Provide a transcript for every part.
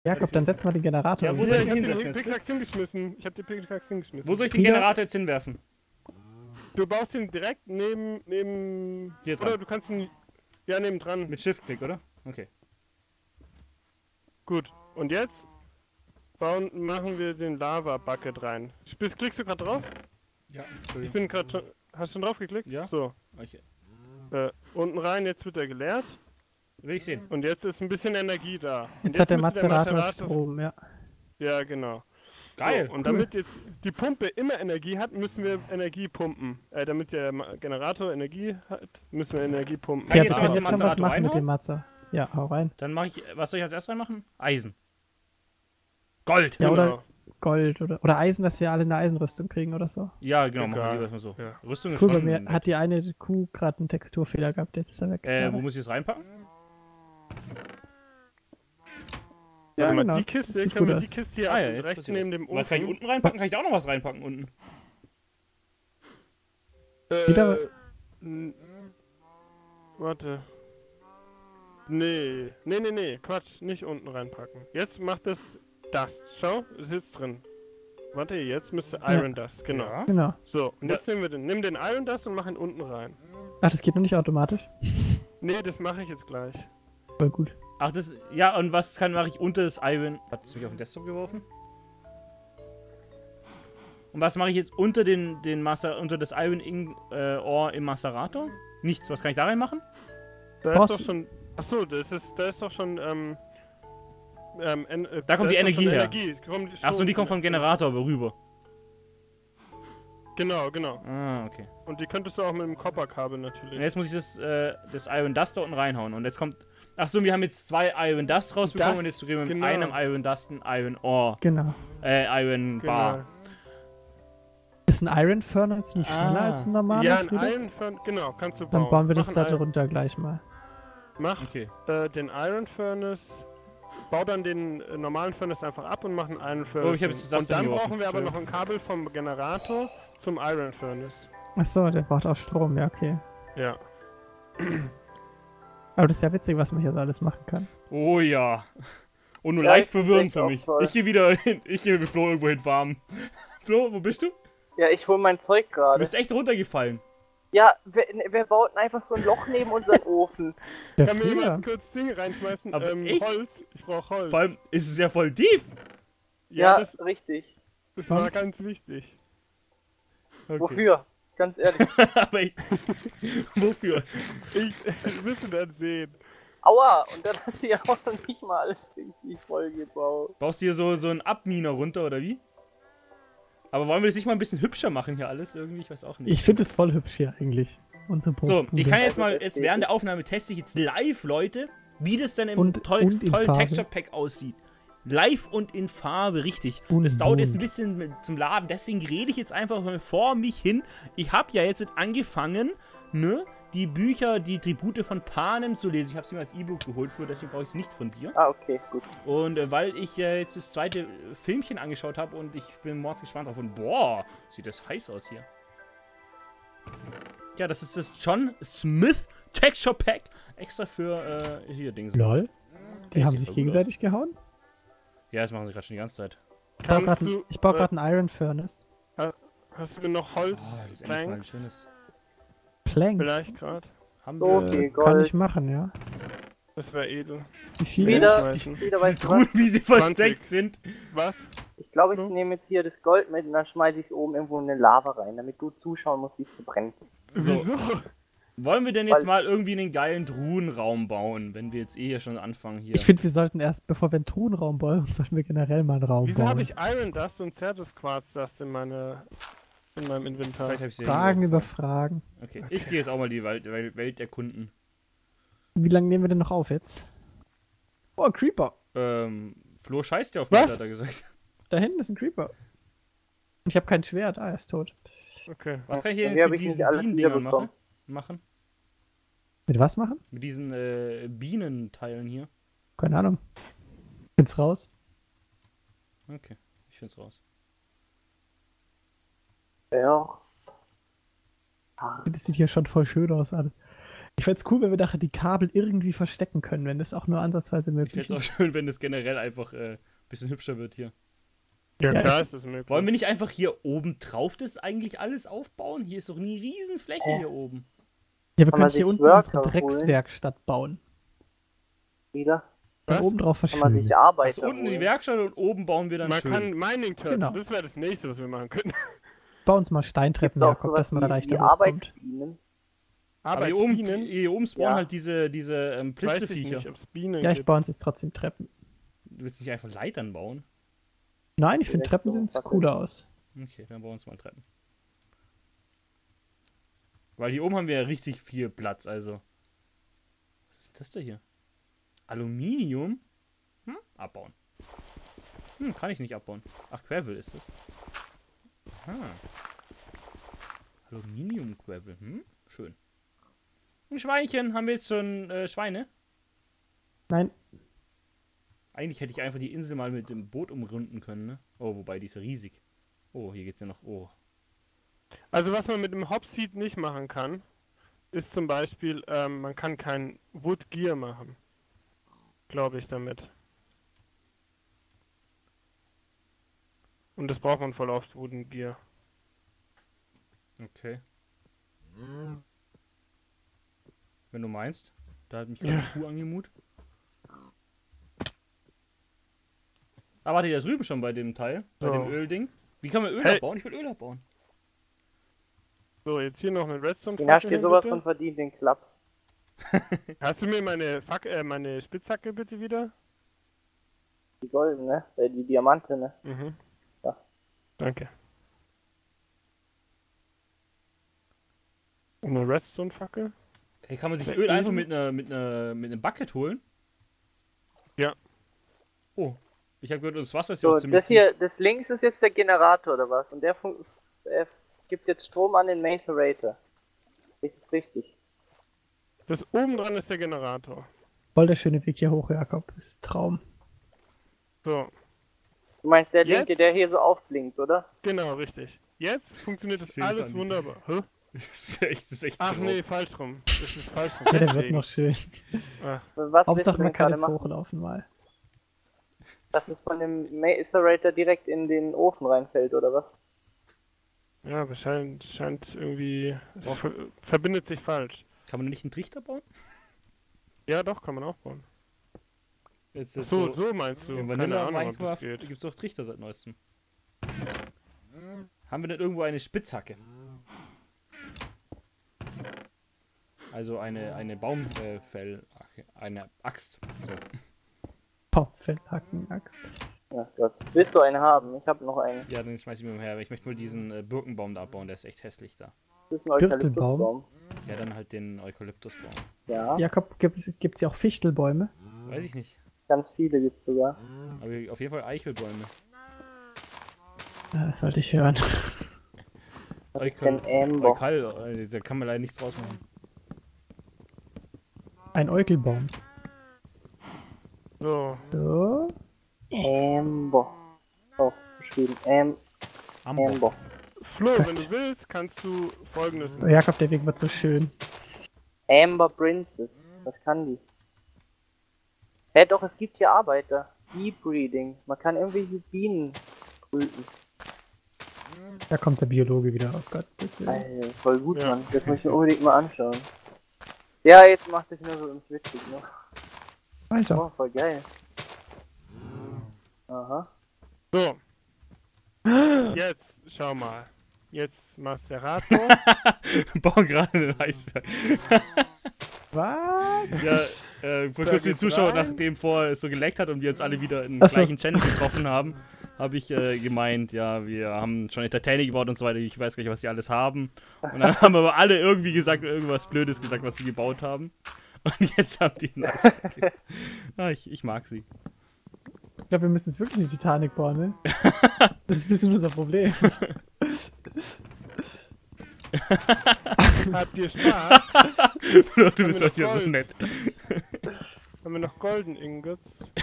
Jakob, dann setz mal den Generator. Ja, wo hin. soll Ich ich hab hinsetzen den jetzt? Pickaxe hingeschmissen. Wo soll ich den Generator jetzt hinwerfen? Du baust ihn direkt neben... Hier dran. Oder du kannst ihn... Ja, neben dran. Mit Shift-Klick, oder? Okay. Gut. Und jetzt machen wir den Lava-Bucket rein. Klickst du gerade drauf? Ja, Ich Entschuldigung. bin gerade schon... Hast du schon drauf geklickt? Ja. So. Okay. Unten rein, jetzt wird er geleert. Will ich sehen. Und jetzt ist ein bisschen Energie da. Und Jetzt hat der müsste Mazerator Strom, ja. Ja, genau. Geil. So, und damit jetzt die Pumpe immer Energie hat, müssen wir Energie pumpen. Damit der Generator Energie hat, müssen wir Energie pumpen. Kann Ja, ich wir jetzt können was jetzt im schon was Mazerator machen mit dem reinhauen? Mazer. Ja, hau rein. Dann mache ich, was soll ich als erstes reinmachen? Eisen. Gold. Ja, Genau. oder Gold oder Eisen, dass wir alle eine Eisenrüstung kriegen oder so. Ja, genau, machen wir Egal. lieber erstmal so. Ja. Rüstung ist Cool, bei schon... mir hat die eine Kuh gerade einen Texturfehler gehabt, jetzt ist er weg. wo muss ich es reinpacken? Ja, Warte mal, genau. die Kiste, Sieht können wir gut die aus. Kiste hier Ah ja, jetzt rechts passiert neben was. dem Was kann ich Ofen? unten reinpacken? Kann ich da auch noch was reinpacken unten? Wieder- n- Warte. Nee, Quatsch, nicht unten reinpacken. Jetzt macht es Dust. Schau, ist jetzt drin. Warte, jetzt müsste Iron Dust, genau. Ja. Genau. So, und jetzt nimm den Iron Dust und mach ihn unten rein. Ach, das geht noch nicht automatisch. Nee, das mache ich jetzt gleich. Voll gut. Ach, das... Ja, und was mache ich unter das Iron... Hat es mich auf den Desktop geworfen? Und was mache ich jetzt unter unter das Iron Ore im Macerator? Nichts. Was kann ich da reinmachen? Da ist Brauchst doch du- schon... Achso, da ist doch schon, Da kommt die ist doch Energie schon her. Achso, und die kommt vom Generator. Generator rüber. Genau. Ah, okay. Und die könntest du auch mit dem Copper-Kabel Und natürlich. jetzt muss ich das Iron Dust da unten reinhauen. Und jetzt kommt... Achso, wir haben jetzt 2 Iron Dust rausbekommen Das, und jetzt kriegen wir mit genau. einem Iron Dust ein Iron Ore. Genau. Iron Bar. Ist ein Iron Furnace nicht schneller als ein normaler? Ja, ein Friede? Iron Furnace, genau, kannst du bauen. Dann bauen wir das Mach da ein Iron- drunter gleich mal. Mach Okay. den Iron Furnace, bau dann den normalen Furnace einfach ab und mach einen Iron Furnace. ich hab jetzt das und dann hingeworfen. brauchen wir aber noch ein Kabel vom Generator zum Iron Furnace. Achso, der braucht auch Strom, ja, okay. Ja. Aber das ist ja witzig, was man hier so alles machen kann. Oh ja. Und nur Ja, leicht ich verwirrend find's für auch mich. toll. Ich gehe wieder hin. Ich gehe mit Flo irgendwo hin farmen. Flo, wo bist du? Ja, ich hol mein Zeug Du gerade. bist echt runtergefallen. Ja, wer baut denn einfach so ein Loch neben unseren Ofen? Der Kann mir Frieder. jemand kurz Dinge reinschmeißen? Aber ich? Holz. Ich brauch Holz. Vor allem ist es ja voll tief. ja, Ja, das richtig. war ganz wichtig. Okay. Wofür? Ganz ehrlich. Aber ich, wofür? Ich müsste dann sehen. Aua, und dann hast du ja auch noch nicht mal alles richtig voll gebaut. Baust du hier so einen Abminer runter, oder wie? Aber wollen wir das nicht mal ein bisschen hübscher machen hier alles irgendwie? Ich weiß auch nicht. Ich finde es voll hübsch hier eigentlich. Unsere So, Bude. ich kann jetzt mal, jetzt während der Aufnahme teste ich jetzt live, Leute, wie das dann im Und tollen in Farbe. Texture Pack aussieht. Live und in Farbe, richtig. Und Das dauert jetzt ein bunt. bisschen zum Laden, deswegen rede ich jetzt einfach mal vor mich hin. Ich habe ja jetzt angefangen, ne, die Bücher, die Tribute von Panem zu lesen. Ich habe sie mir als E-Book geholt, für deswegen brauche ich sie nicht von dir. Ah, okay, gut. Und weil ich jetzt das zweite Filmchen angeschaut habe und ich bin mordsgespannt drauf und boah, sieht das heiß aus hier. Ja, das ist das John Smith Texture Pack. Extra für hier Dings. Lol. Die Okay, haben sieht sich voll gut gegenseitig gehauen? Ja, das machen sie gerade schon die ganze Zeit. Ich baue gerade einen Iron Furnace. Hast du noch Holz? das ist endlich mal ein Planks? schönes. Planks. Vielleicht gerade. Haben wir. Okay, Kann Gold. ich machen, ja. Das wäre edel. Wie viele? Wieder, schmeißen. wieder Diese weißt du Truhen, was? wie sie 20. versteckt sind. Was? Ich glaube, ich nehme jetzt hier das Gold mit und dann schmeiße ich es oben irgendwo in eine Lava rein, damit du zuschauen musst, wie es verbrennt. So. Wieso? Wollen wir denn jetzt Weil- mal irgendwie einen geilen Truhenraum bauen, wenn wir jetzt hier schon anfangen hier? Ich finde, wir sollten erst, bevor wir einen Truhenraum bauen, sollten wir generell mal einen Raum Wieso bauen. habe ich Iron Dust und Certus Quartz Dust in meinem Inventar? Vielleicht hab ich sie Fragen irgendwo über Fragen. Okay, ich gehe jetzt auch mal die Welt erkunden. Wie lange nehmen wir denn noch auf jetzt? Oh, ein Creeper. Flo scheißt ja auf mich, Was? hat er gesagt. Da hinten ist ein Creeper. Ich habe kein Schwert. Ah, er ist tot. Okay. Was kann ich hier Hier jetzt hab mit ich nicht diesen alles Bienendingern wiederbekommen. machen? Mit was machen? Mit diesen Bienenteilen hier? Keine Ahnung. Find's raus. Okay, ich find's raus. Ja. Das sieht hier schon voll schön aus. Alles. Ich fände es cool, wenn wir nachher die Kabel irgendwie verstecken können, wenn das auch nur ansatzweise Ich möglich fände es ist. auch schön, wenn das generell einfach ein bisschen hübscher wird hier. Ja, Ja, klar es- ist das möglich. Wollen wir nicht einfach hier oben drauf das eigentlich alles aufbauen? Hier ist doch eine Riesenfläche hier oben. Ja, wir Kann man können hier sich unten Worker unsere holen? Dreckswerkstatt bauen. Wieder. Dann Was? oben drauf Kann man sich verschwinden. Arbeiter Also unten in die holen. Werkstatt und oben bauen wir dann Man schön. kann Mining Turtle, Genau. das wäre das nächste, was wir machen könnten. Bau uns mal Steintreppen, Gibt's auch Jakob, sowas dass man da wie leichter hochkommt. Arbeitsbienen? Aber hier oben spawnen Ja. halt diese weiß ich Blitzeviecher. nicht, ob es Bienen Ja, ich gibt. baue uns jetzt trotzdem Treppen. Du willst nicht einfach Leitern bauen? Nein, ich finde Direkt Treppen so, sehen warte. cooler aus. Okay, dann bauen wir uns mal Treppen. Weil hier oben haben wir ja richtig viel Platz, also. Was ist das da hier? Aluminium? Abbauen. Kann ich nicht abbauen. Ach, Gravel ist das. Aluminium-Gravel. Schön. Ein Schweinchen. Haben wir jetzt schon Schweine? Nein, Eigentlich hätte ich einfach die Insel mal mit dem Boot umrunden können, ne? Oh, wobei, die ist ja riesig. Oh, hier geht's ja noch. Oh. Also was man mit dem Hopseed nicht machen kann, ist zum Beispiel, man kann kein Wood Gear machen. Glaube ich damit. Und das braucht man voll oft, Wooden Gear. Okay. Wenn du meinst. Da hat mich gerade eine Kuh angemut. Ah, warte, da drüben schon bei dem Teil. Bei So. dem Ölding. Wie kann man Öl Hey. abbauen? Ich will Öl abbauen. So, jetzt hier noch eine Redstone. Den hast du dir hin, sowas bitte. von verdient, den Klaps. Hast du mir meine Spitzhacke bitte wieder? Die goldene, die Diamante, ne? Mhm. Ja. Danke. Und eine Redstone-Fackel? Hey, kann man sich Der Öl einfach Öl? mit einem Bucket holen? Ja. Oh. Ich habe gehört, das Wasser ist ja So, auch ziemlich das hier, das links ist jetzt der Generator oder was? Und der gibt jetzt Strom an den Macerator. Ist das richtig? Das oben dran ist der Generator. voll der schöne Weg hier hoch, Jakob. Das ist ein Traum. So, Du meinst der linke, Jetzt? der hier so aufblinkt, oder? genau, richtig. Jetzt funktioniert das Ich seh's alles an. wunderbar. Hä? Das ist echt Ach drauf. nee, falsch rum. Das ist falsch rum. Ja, der wird Deswegen. noch schön. Ah, Was willst Hauptsache, du man denn kann gerade jetzt machen? hochlaufen mal. Dass es von dem Macerator direkt in den Ofen reinfällt, oder was? ja, aber scheint irgendwie. Es verbindet sich falsch. Kann man nicht einen Trichter bauen? Ja, doch, kann man auch bauen. Jetzt Ach so, so meinst du. Im Keine Vanilla Ahnung, ob das Minecraft geht. gibt es auch Trichter seit neuestem. Haben wir denn irgendwo eine Spitzhacke? Also eine Baumfell, eine Axt. So. Baumfellhacken-Axt. Ach Gott. Willst du eine haben? Ich habe noch eine. Ja, dann schmeiß ich mir mal her. Ich möchte mal diesen Birkenbaum da abbauen, der ist echt hässlich da. Das ist ein Birkelbaum? Eukalyptusbaum. Ja, dann halt den Eukalyptusbaum. Ja, Jakob, gibt's ja auch Fichtelbäume? Weiß ich nicht. ganz viele gibt's sogar. Aber auf jeden Fall Eichelbäume. Ja, das sollte ich hören. Was ist denn Amber? Da kann man leider nichts draus machen. Ein Eukelbaum. So, So. Amber. Oh, geschrieben. Amber. Flo, wenn du willst, kannst du folgendes machen. Jakob, der Weg wird so schön. Amber Princess. Was kann die? Doch, es gibt hier Arbeiter. Bee Breeding. Man kann irgendwelche Bienen brüten. Da kommt der Biologe wieder. Oh Gott, das will. Alter, voll gut, Ja. Mann. Das muss ich mir unbedingt mal anschauen. Ja, jetzt macht es nur so im witzig, ne? Weiter. Oh, voll geil. Aha. So. Jetzt, schau mal. Jetzt Macerator. Bauen gerade einen Eisberg. Was? Ja, vor kurzem die geht's Zuschauer, rein. nachdem vorher es so geleckt hat und wir uns alle wieder in den Ach so. gleichen Channel getroffen haben, habe ich gemeint, ja, wir haben schon Entertainer gebaut und so weiter, ich weiß gar nicht, was sie alles haben. Und dann haben aber alle irgendwie gesagt, irgendwas Blödes gesagt, was sie gebaut haben. Und jetzt haben die einen Eisberg. Ich mag sie. Ich glaube, wir müssen jetzt wirklich eine Titanic bauen, ne? Das ist ein bisschen unser Problem. Habt ihr Spaß? Du bist wir doch hier noch so Gold? nett. Haben wir noch Golden Ingots?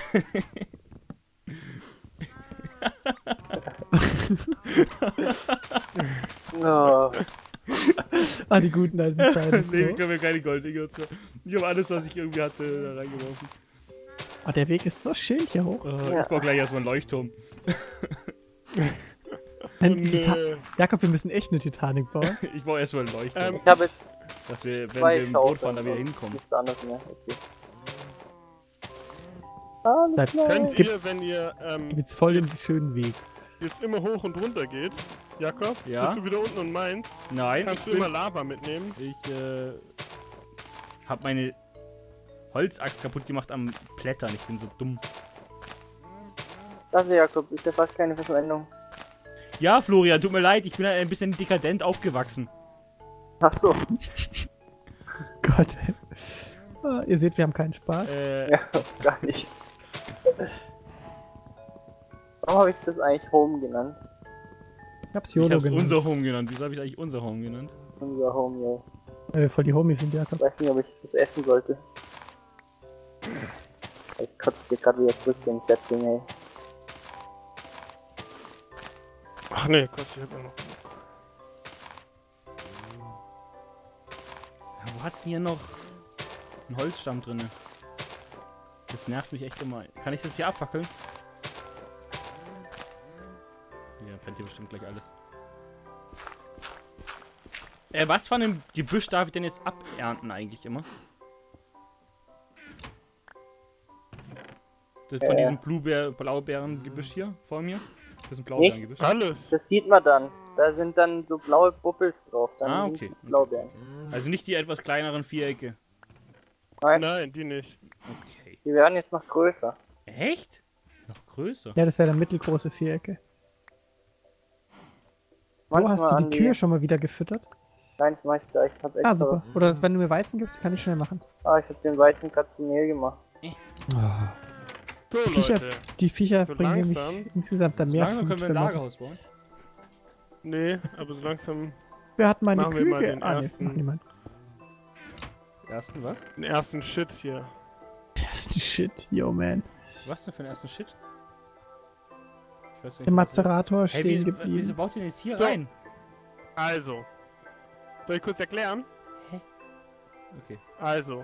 Oh. Ah, die guten alten Zeiten. Nee, ich habe ja keine Goldingots mehr. Ich habe alles, was ich irgendwie hatte, da reingeworfen. Oh, der Weg ist so schön hier hoch. Ich baue gleich erstmal einen Leuchtturm. Jakob, wir müssen echt eine Titanic bauen. Ich baue erstmal einen Leuchtturm. Ich habe jetzt dass wir, wenn zwei wir im Boot Schaufel. fahren, da wieder hinkommen. Nichts anderes mehr. Okay. Alles Bleibt- klar. Könnt Es gibt- ihr, wenn ihr Jetzt voll den schönen Weg. jetzt immer hoch und runter geht, Jakob, Ja? bist du wieder unten und meinst, Nein, kannst du ich, immer Lava mitnehmen? Hab meine Holzaxt kaputt gemacht am Plättern. Ich bin so dumm. Das ist Jakob, ist ja fast keine Verschwendung. Ja, Florian, tut mir leid, ich bin halt ein bisschen dekadent aufgewachsen. Ach so. Gott. Ah, ihr seht, wir haben keinen Spaß. Ja, gar nicht. Warum habe ich das eigentlich Home genannt? Ich hab's Ich YOLO hab's genannt. unser Home genannt. Wieso habe ich eigentlich unser Home genannt? Unser Home, yo. Weil wir voll die Homies sind, Jakob. Ich weiß nicht, ob ich das essen sollte. Ich kotze hier gerade wieder zurück, den Setting, ey. Ach nee, Gott, ich hab ja noch. Ja, wo hat's denn hier noch einen Holzstamm drinne? Das nervt mich echt immer. Kann ich das hier abfackeln? Ja, brennt hier bestimmt gleich alles. Was von dem Gebüsch darf ich denn jetzt abernten eigentlich immer? Das von diesem Blaubeerengebüsch hier vor mir? Das ist ein Blaubeerengebüsch. Alles. Das sieht man dann. Da sind dann so blaue Bubbels drauf. Dann Ah, sind okay. die Blaubeeren. Also nicht die etwas kleineren Vierecke. Nein, die nicht. Okay. Die werden jetzt noch größer. Echt? Noch größer? Ja, das wäre dann mittelgroße Vierecke. Wo Manchmal hast du an die Kühe schon mal wieder gefüttert? Nein, das mach ich gleich. Ich hab extra. Ah, super. Oder wenn du mir Weizen gibst, kann ich schnell machen. Ah, ich hab den Weizen gerade zu Mehl gemacht. Ah. So, Die Viecher, Leute. die Viecher So bringen nämlich langsam. insgesamt dann mehr Langsam können wir ein wenn man- Lagerhaus bauen. Nee, aber so langsam Wer hat meine Machen wir Kühe? mal den Ah, nee, ersten. macht niemand. Ersten was? den ersten Shit hier. Das ist Shit, yo man. Was denn für einen ersten Shit? Ich weiß nicht. Der Mazerator Hey, stehen wieso geblieben. baut ihr denn jetzt hier So. rein? Also. Soll ich kurz erklären? Okay. Also.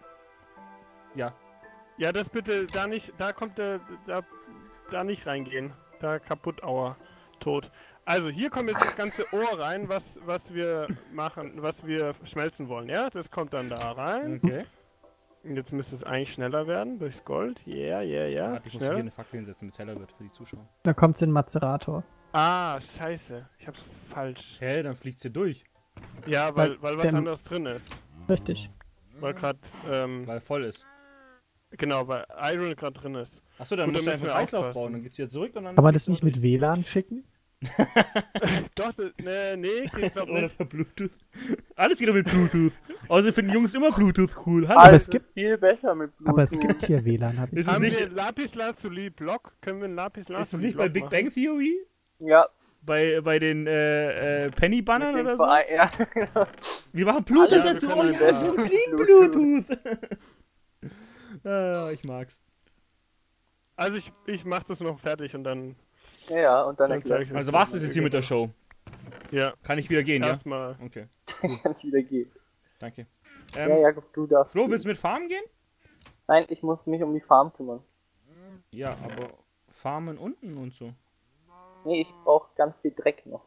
Ja. Ja, das bitte da nicht, da kommt der, da nicht reingehen. Da kaputt, aua, tot. Also, hier kommt jetzt das ganze Ohr rein, was wir machen, was wir schmelzen wollen, ja? Das kommt dann da rein. Okay. Und jetzt müsste es eigentlich schneller werden, durchs Gold. Ja, Warte, ich muss hier schnell. eine Fackel hinsetzen, damit es heller wird für die Zuschauer. Da kommt's in den Mazerator. Ah, scheiße. Ich hab's falsch. Hä, dann fliegt's hier durch. Ja, weil was der- anderes drin ist. Richtig. Weil gerade, Weil voll ist. genau, weil Iron gerade drin ist. Achso, dann Gut, musst du dann einfach müssen wir einen Kreislauf aufpassen. bauen, dann geht's wieder zurück und dann. Kann man das nicht mit WLAN schicken? Doch, nee, ich glaube Oder nicht. per Bluetooth. Alles geht doch mit Bluetooth. Außerdem finden Jungs immer Bluetooth cool. Hallo. Aber Alles es gibt- ist viel besser mit Blut. Aber es gibt hier WLAN, habe ich. Ist es Haben nicht, wir Lapis-Lazuli-Block? Können wir einen ist es Lapis-Lazuli-Block nicht bei Big Bang Theory? Ja, Bei den Penny-Bannern mit dem oder so? Verein- Ja, genau. Wir machen Bluetooth Alle- dazu. wir Oh können ja, das Jungs mit lieben Bluetooth. Bluetooth. Ich mag's. Also ich mach das noch fertig und dann Ja, und dann Dann zeig ich erklärt euch Also war's das jetzt hier mit der Show? ja, Kann ich wieder gehen, ja? erstmal. Okay, kann ich wieder gehen. danke. Ja, Jakob, du darfst. Flo, gehen. willst du mit Farmen gehen? Nein, ich muss mich um die Farm kümmern. Ja, aber Farmen unten und so. Nee, ich brauche ganz viel Dreck noch.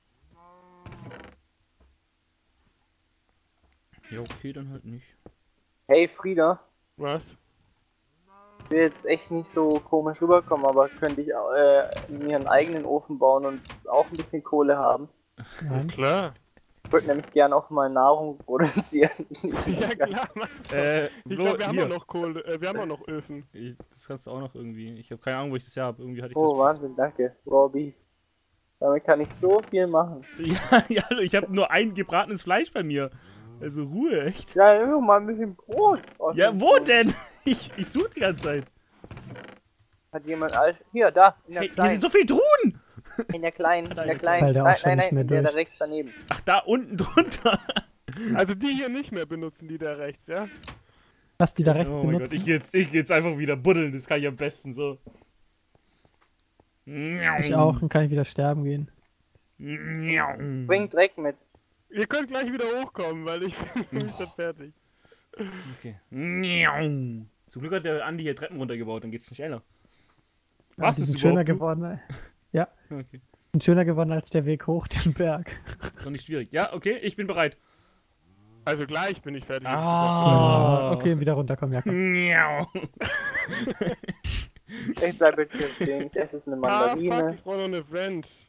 Ja, okay, dann halt nicht. Hey Frieda, Was? ich will jetzt echt nicht so komisch rüberkommen, aber könnte ich mir einen eigenen Ofen bauen und auch ein bisschen Kohle haben? Nein. Klar. Ich würde nämlich gerne auch mal Nahrung produzieren. Ja klar, Mann. Ich Flo, glaube, wir haben hier. auch noch Kohle, wir haben auch noch Öfen. Das kannst du auch noch irgendwie. Ich habe keine Ahnung, wo ich das her habe. Irgendwie hatte ich Oh, das. Wahnsinn, danke. Raw Beef. Damit kann ich so viel machen. Ja, hallo, ich habe nur ein gebratenes Fleisch bei mir. Also Ruhe, echt. Ja, immer mal ein bisschen Brot. aus Ja, dem wo Brot. denn? Ich suche die ganze Zeit. Hat jemand alles. Hier, da, in der Hey, hier kleinen. sind so viele Truhen! In der kleinen, in der Weil kleinen. der auch Nein, schon nein, nicht nein, mehr in der da durch. rechts daneben. Ach, da unten drunter. Also die hier nicht mehr benutzen, die da rechts, ja? Lass die da rechts Oh mein Gott, benutzen. ich geh jetzt einfach wieder buddeln. Das kann ich am besten so. Ich auch, dann kann ich wieder sterben gehen. Bring Dreck mit. Ihr könnt gleich wieder hochkommen, weil ich bin nämlich schon fertig. Okay. Zum Glück hat der Andi hier Treppen runtergebaut, dann geht's nicht schneller. Ja, Was die ist sind schöner überhaupt? geworden. Ja, Okay. sind schöner geworden als der Weg hoch den Berg. Ist doch nicht schwierig. Ja, okay, ich bin bereit. Also gleich bin ich fertig. Okay, wieder runterkommen, Jakob. Miau. Ich bleibe jetzt hier stehen. Das ist eine Ah, fuck, Mandarine. ich brauche noch eine Vent.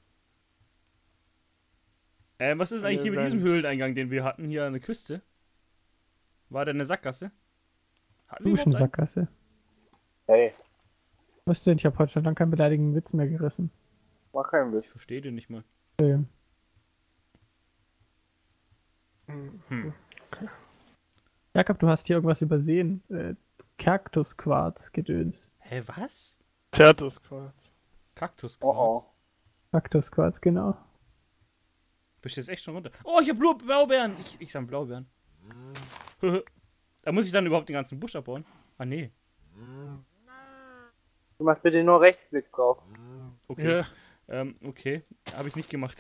Was ist eigentlich hier mit diesem Höhleneingang, den wir hatten, hier an der Küste? War der eine Sackgasse? Hatten wir überhaupt einen? Duschensackgasse. Hey, Was denn? Ich habe heute schon lange keinen beleidigenden Witz mehr gerissen. mach keinen Witz. Ich verstehe den nicht mal. Jakob, du hast hier irgendwas übersehen. Kaktusquarz-Gedöns. Hä, was? Zertusquarz. Kaktusquarz. Oh oh. Kaktusquarz, genau. Bist du jetzt echt schon runter? Oh, ich hab Blaubeeren. Ich sammle Blaubeeren. Da muss ich dann überhaupt den ganzen Busch abbauen? Ah, nee. Du machst bitte nur Rechtsklick drauf. Okay. Ja. Okay. Habe ich nicht gemacht.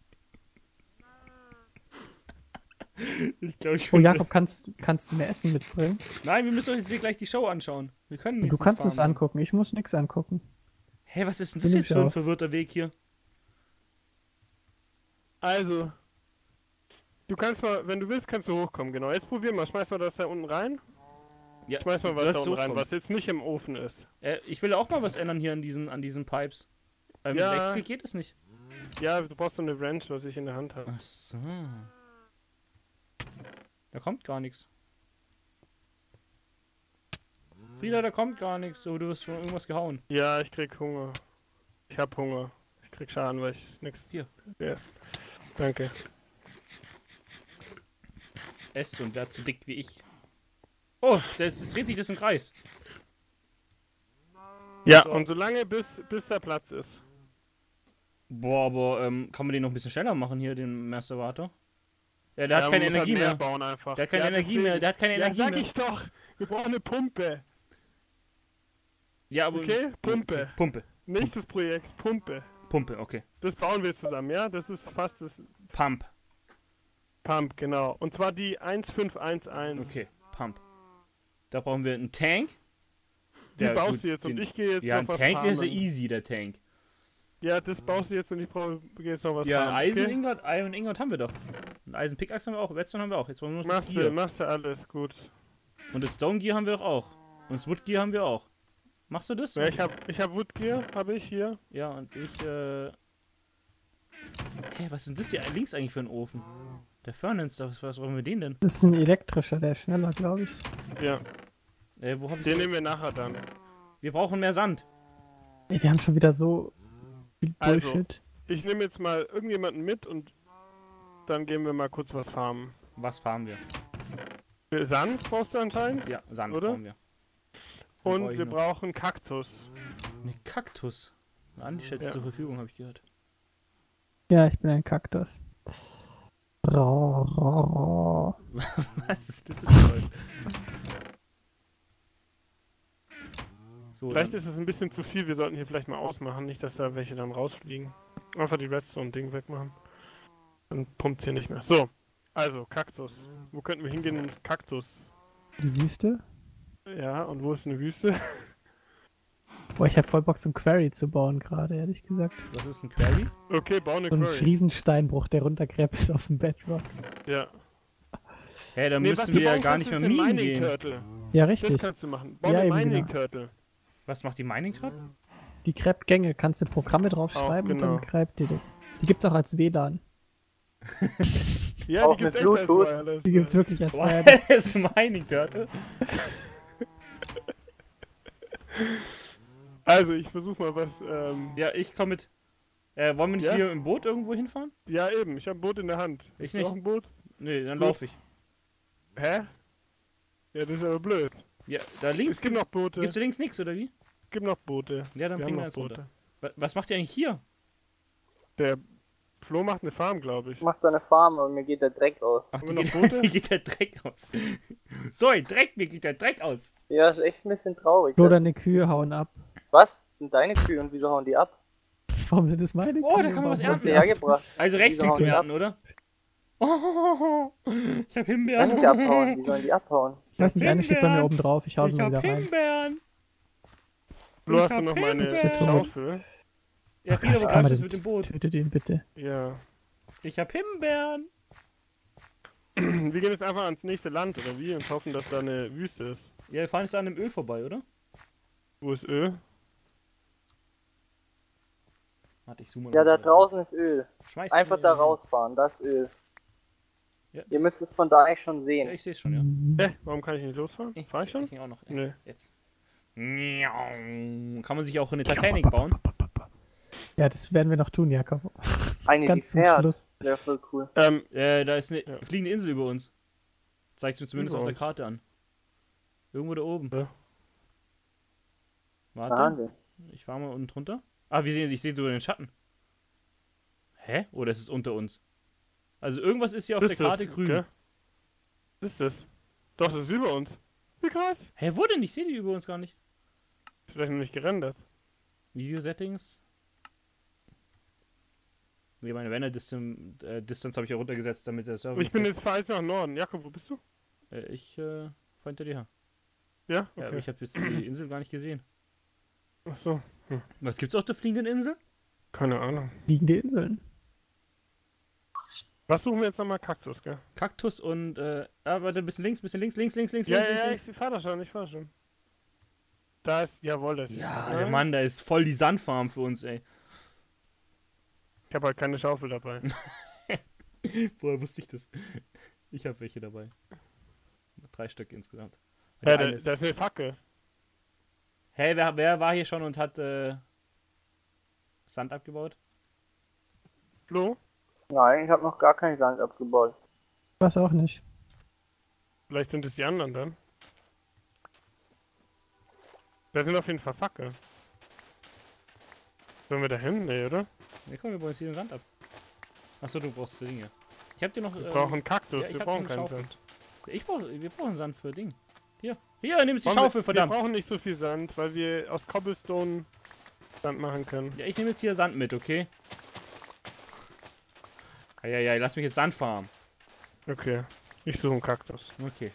Ich glaube, ich Oh, bin... Jakob, kannst du mir Essen mitbringen? Nein, wir müssen uns jetzt hier gleich die Show anschauen. Wir können nicht. Du kannst es angucken, ich muss nichts angucken. Hä, was ist denn Bin das ich jetzt für ein auch. verwirrter Weg hier? Also, du kannst mal, wenn du willst, kannst du hochkommen, genau. Jetzt probier mal, schmeiß mal das da unten rein. Ja, Schmeiß mal du was da sollst unten rein, hochkommen. was jetzt nicht im Ofen ist. Ich will auch mal was ändern hier an diesen Pipes. Mit Ja. Wechsel geht es nicht. Ja, du brauchst so eine Wrench, was ich in der Hand habe. Ach so. Da kommt gar nichts. Frieda, da kommt gar nichts. So, du hast schon irgendwas gehauen. Ja, ich krieg Hunger. Ich hab Hunger. Ich krieg Schaden, weil ich nichts Hier. esse. Danke. Ess und werd so dick wie ich. Oh, das dreht sich das im Kreis. Ja, So. und solange bis der Platz ist. Boah, aber kann man den noch ein bisschen schneller machen hier, den Masturbator? Ja, der hat man keine muss Energie halt mehr mehr. bauen einfach. Der hat keine Ja, Energie deswegen. mehr. Der hat keine Ja, Energie sag mehr. ich doch. Wir brauchen eine Pumpe. Ja, aber. Okay? Pumpe. Okay. Pumpe. Nächstes Projekt, Pumpe. Pumpe, okay. Das bauen wir zusammen, ja? Das ist fast das Pump. Pump, genau. Und zwar die 1511. Okay, Pump. Da brauchen wir einen Tank. Die Der- baust gut, du jetzt und den- ich gehe jetzt Ja, noch ein was Tank wäre farmen. sehr easy, der Tank. Ja, das baust du jetzt und ich gehe jetzt noch was Ja, farmen. Eiseningot, Iron Ingot haben wir doch. Ein Eisen-Pickaxe haben wir auch, Redstone haben wir auch. Jetzt wollen wir noch das Machst Gear. du alles gut. Und das Stone Gear haben wir doch auch. Und das Wood Gear haben wir auch. Machst du das? Ja, ich hab Woodgear, habe ich hier. Ja, und ich, Hä, was ist denn das hier links eigentlich für ein Ofen? Der Furnace, was wollen wir den denn? Das ist ein elektrischer, der ist schneller, glaube ich. Ja, Wo hab ich den nehmen wir nachher dann. Wir brauchen mehr Sand. Ey, wir haben schon wieder so viel Also. Bullshit. Ich nehme jetzt mal irgendjemanden mit und dann gehen wir mal kurz was farmen. Was farmen wir? Sand brauchst du anscheinend. Ja, Sand Oder? brauchen wir. Dann Und brauch ich wir noch brauchen Kaktus. eine Kaktus. Andi stellt Ja. zur Verfügung, habe ich gehört. Ja, ich bin ein Kaktus. Ro. Was ist das für ein Geräusch? So, Vielleicht dann, ist es ein bisschen zu viel, wir sollten hier vielleicht mal ausmachen, nicht dass da welche dann rausfliegen. Einfach die Redstone-Ding wegmachen. Dann pumpt's hier nicht mehr. So, also Kaktus. Wo könnten wir hingehen? Kaktus. Die Wüste? Ja, und wo ist eine Wüste? Boah, ich hab voll Bock, so ein Quarry zu bauen gerade, ehrlich gesagt. was ist ein Quarry? Okay, bau eine So ein Quarry. Riesensteinbruch, der runtergräbt bis auf den Bedrock. Ja. Hä, dann Nee, müssen was du wir ja bauen gar kannst, nicht mehr ist ein Minen Mining gehen. Turtle. Ja, Das richtig. kannst du machen. Bau Ja, eine eben, Mining genau. Turtle. Was macht die Mining gerade? Die gräbt Gänge, kannst du Programme draufschreiben Auch, und genau. dann gräbt die das. Die gibt's auch als WLAN. Ja, Auch die gibt's mit echt als Bluetooth. Wireless. Die gibt's wirklich als WLAN. What is Mining Turtle? Also, ich versuch mal was. Ja, ich komme mit. Wollen wir nicht Ja? hier im Boot irgendwo hinfahren? Ja, eben. Ich habe ein Boot in der Hand. Ich Hast du nicht. auch ein Boot? Nee, dann Gut. laufe ich. Hä? Ja, das ist aber blöd. Ja, da links. Es gibt noch Boote. Gibt's da links nichts, oder wie? Gibt noch Boote. Ja, dann Wir bringen haben wir noch jetzt runter. Was macht ihr eigentlich hier? Der Flo macht eine Farm, glaube ich. Ich mach da eine Farm und mir geht der Dreck aus. Ach, Haben die wir noch geht, Boote? wie geht der Dreck aus? Sorry, Dreck, mir geht der Dreck aus. Ja, ist echt ein bisschen traurig. Oder deine Kühe hauen ab. Was? Sind deine Kühe und wieso hauen die ab? Warum sind das meine Oh, da Kühe? kann man was Warum Hast du ernten. hauen die ab? hergebracht? Also rechts Wieso liegt hauen zum die ab? Ernten, oder? Oh, ich hab Himbeeren. Kann die abhauen? Wie sollen die abhauen? Ich weiß nicht, eine steht bei mir Himbeeren. oben drauf. Ich hau sie Ich mal hab wieder rein. Himbeeren. Du Ich hast du hab noch meine Himbeeren. Schaufel? Ja, Ach, Frieda, ich wo kann kannst mal du das den- mit dem Boot? Töte den bitte. Ja. Ich hab Himbeeren. Wir gehen jetzt einfach ans nächste Land, oder wie? Und hoffen, dass da eine Wüste ist. Ja, wir fahren jetzt an dem Öl vorbei, oder? Wo ist Öl? Warte, ich zoome mal. Ja, da kurz rein. draußen ist Öl. Schmeiß Einfach mir- da rausfahren, das ist Öl. Ja, Ihr müsst es von da eigentlich schon ja, sehen. ich seh's schon, ja. Warum kann ich nicht losfahren? Fahr ich schon? Ich auch noch. Ja, Nee. Jetzt. Kann man sich auch eine Titanic bauen? Ja, das werden wir noch tun, Jakob. Eine, die Ganz zum fährt. Schluss. Wäre voll cool. Da ist eine Ja. fliegende Insel über uns. Zeig's mir zumindest Über auf der uns. Karte an. Irgendwo da oben. Ja. Warte, Wahnsinn. ich fahr mal unten drunter. Ah, ich sehe sogar den Schatten. Hä? Oder ist es unter uns? Also irgendwas ist hier auf Das der Karte ist grün. gell? Was ist das? Doch, das ist über uns. Wie krass. Hä, wo denn? Ich sehe die über uns gar nicht. Vielleicht noch nicht gerendert. Video Settings. Nee, meine Render Distance habe ich ja runtergesetzt, damit der Server. Ich bin jetzt fahr jetzt nach Norden. Jakob, wo bist du? Ich fahr hinter dir her. Ja? Ja, Okay. aber ich habe jetzt die Insel gar nicht gesehen. Ach so. Was gibt's auf der fliegenden Insel? Keine Ahnung. Liegende Inseln. Was suchen wir jetzt nochmal? Kaktus, gell? Kaktus und warte, ein bisschen links, links, links, links, Ja, links, ja, links. ich fahr da schon, ich fahr schon. Da ist, jawohl, das ist. Ja, der Mann, da ist voll die Sandfarm für uns, ey. Ich habe halt keine Schaufel dabei. Woher wusste ich das? Ich habe welche dabei. 3 Stück insgesamt. Ja, Der da eine ist- ist eine Fackel. Hey, wer war hier schon und hat Sand abgebaut? Flo? Nein, ich habe noch gar keinen Sand abgebaut. Was auch nicht. Vielleicht sind es die anderen dann. Da sind auf jeden Fall Fackel. Sollen wir da hin? Nee, oder? Ne, komm, wir bauen jetzt hier den Sand ab. Achso, du brauchst Dinge. Ich hab dir noch. Wir brauchen Kaktus, ja, ich wir hab brauchen eine keinen Schaufel. Sand. Wir brauchen Sand für Ding. Hier, nimm die Wollen Schaufel, wir verdammt. brauchen nicht so viel Sand, weil wir aus Cobblestone Sand machen können. Ja, ich nehme jetzt hier Sand mit, okay? Ja, lass mich jetzt Sand farmen. Okay. Ich suche einen Kaktus. Okay.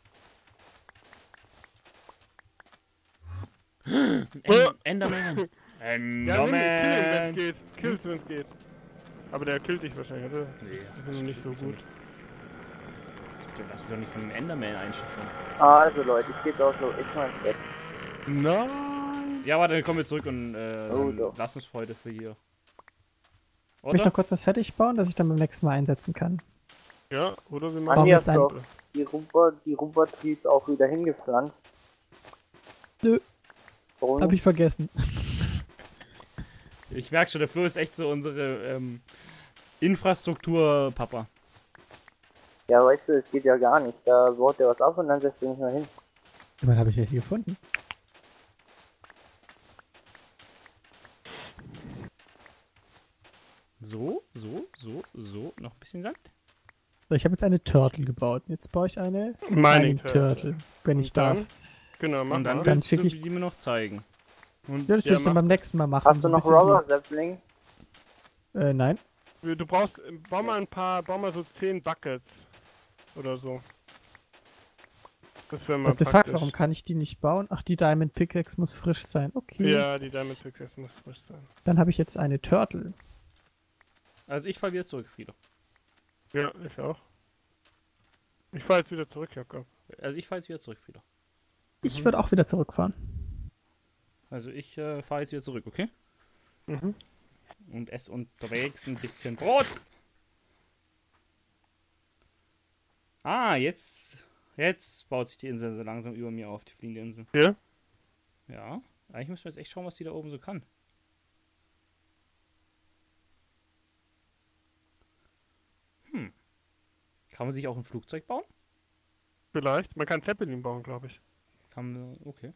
Enderman. Ja, nimm, kill ihn, wenn's Enderman. geht. Kill's, wenn's geht. Aber der killt dich wahrscheinlich, oder? Nee, Die sind noch nicht so gut. Lass mich doch nicht von dem Enderman einschüchtern. Also Leute, ich geh jetzt auch so echt mal ins Bett. Nein! Ja, warte, dann kommen wir zurück und Oh, dann doch. lass uns für heute für hier. Ich möchte Oder? noch kurz was fertig bauen, dass ich dann beim nächsten Mal einsetzen kann. Ja, oder wir Bauen machen wir Anja jetzt hat ein. doch die Rumba-Trees auch wieder hingepflanzt. Nö. Warum Hab nicht? ich vergessen. Ich merke schon, der Flo ist echt so unsere Infrastruktur-Papa. Ja, weißt du, es geht ja gar nicht. Da baut er was auf und dann setzt er nicht mehr hin. Wann habe ich welche gefunden? So. Noch ein bisschen Sand. So, ich habe jetzt eine Turtle gebaut. Jetzt baue ich eine Mining Turtle. Wenn ich Und darf. dann? Genau, mach Und dann mal. Dann willst schick du ich- die mir noch zeigen. Und Ja, das Ja, will ich dann mach beim das. nächsten Mal machen. Hast du so ein noch bisschen Rubber Sapling? Nein. Du brauchst, bau mal so 10 Buckets. Oder so. Das wäre mal What the fuck, praktisch. warum kann ich die nicht bauen? Ach, die Diamond Pickaxe muss frisch sein. Okay. Ja, die Diamond Pickaxe muss frisch sein. Dann habe ich jetzt eine Turtle. also ich falle wieder zurück, Frieda. Ja, ich auch. Ich fahr jetzt wieder zurück, Jakob. Also ich fahre jetzt wieder zurück, Frieda. Ich würde auch wieder zurückfahren. Also ich fahre jetzt wieder zurück, okay? Mhm. Und esse unterwegs ein bisschen Brot. Ah, jetzt baut sich die Insel so langsam über mir auf, die fliegende Insel. Ja? Ja, eigentlich müssen wir jetzt echt schauen, was die da oben so kann. Kann man sich auch ein Flugzeug bauen? Vielleicht. Man kann Zeppelin bauen, glaube ich. Okay.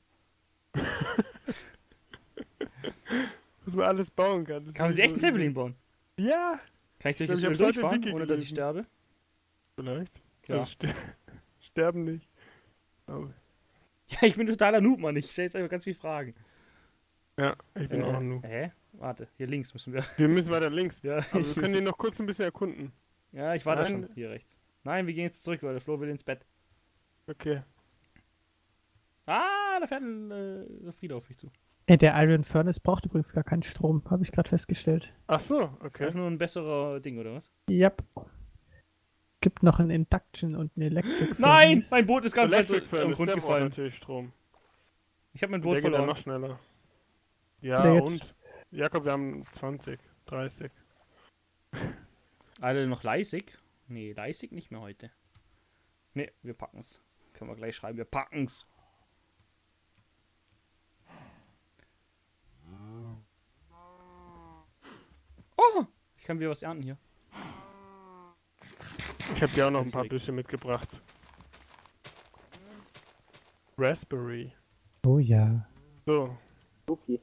Was man alles bauen kann. Das Kann man ist sich echt ein so- Zeppelin bauen? Ja, Kann ich durch Ich das hab Öl heute durchfahren, Wiki ohne dass ich gelesen. sterbe? vielleicht. Ja. Also sterben nicht. Aber, Ja, ich bin totaler Noob, Mann. Ich stelle jetzt einfach ganz viele Fragen. ja, ich bin auch ein Noob. Hä? Warte, hier links müssen wir. Wir müssen weiter links. Ja, Aber wir können den noch kurz ein bisschen erkunden. Ja, ich war da Nein. schon. Hier rechts. Nein, wir gehen jetzt zurück, weil der Flo will ins Bett. Okay. Ah, da fährt ein Frieda auf mich zu. Ey, der Iron Furnace braucht übrigens gar keinen Strom, habe ich gerade festgestellt. Ach so, Ist okay. einfach nur ein besserer Ding, oder was? Yep. Gibt noch ein Induction und ein Electric Nein! Furnace. Mein Boot ist ganz weit Electric am Furnace, Grund der braucht gefallen. natürlich Strom. Ich habe mein Der Boot geht dann verloren. noch schneller. Ja, Der jetzt- und? Jakob, wir haben 20, 30. Alle noch leisig? Nee, leisig nicht mehr heute. Nee, wir packen's. Können wir gleich schreiben, wir packen's. Oh! Ich kann wieder was ernten hier. Ich habe dir auch noch ein Ist paar weg. Büsche mitgebracht. Raspberry. Oh ja. So, Supi.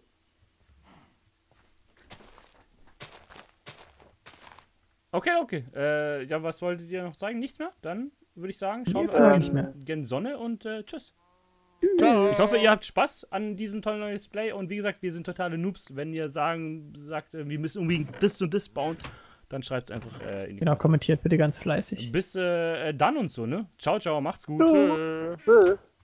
Okay. Ja, was wolltet ihr noch sagen? Nichts mehr? Dann würde ich sagen, schauen Nee, Fragen wir nicht mehr. gen Sonne und tschüss. ciao. Ich hoffe, ihr habt Spaß an diesem tollen neuen Display und wie gesagt, wir sind totale Noobs. Wenn ihr sagt, wir müssen unbedingt das und das bauen, dann schreibt es einfach in die Genau, kommentiert bitte ganz fleißig. Bis dann und so, ne? Ciao, macht's gut. Tschö. Tschüss.